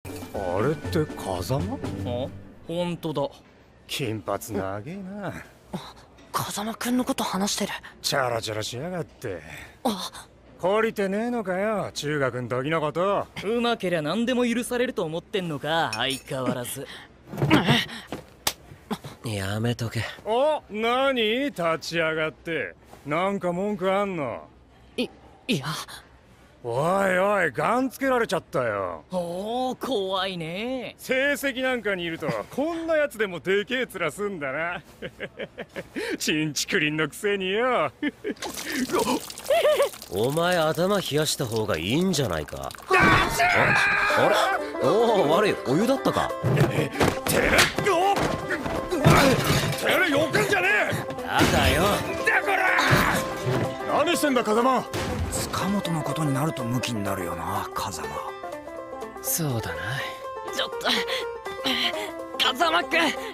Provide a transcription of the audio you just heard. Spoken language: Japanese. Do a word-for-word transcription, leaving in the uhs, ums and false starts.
あれって風間？ あ、ほんとだ。 金髪長えな。 風間くんのこと話してる。 チャラチャラしやがって。 あ、 懲りてねえのかよ、中学ん時のこと。 うまけりゃ何でも許されると思ってんのか、相変わらず。 やめとけ。 お、なに立ち上がって。なんか文句あんの？ い、いや。 おいおい、ガンつけられちゃったよ。 おお、怖いね。 成績なんかにいるとこんなやつでもでけえ面すんだな。チンチクリンのくせによ。 お前頭冷やした方がいいんじゃないか。あ、あれ、おお、悪い、お湯だったか。 てれおてれよくんじゃねえ。 だだよ。 だから何してんだ風間。 塚本のことになるとムキになるよな、風間。 そうだな。 ちょっと風間くん、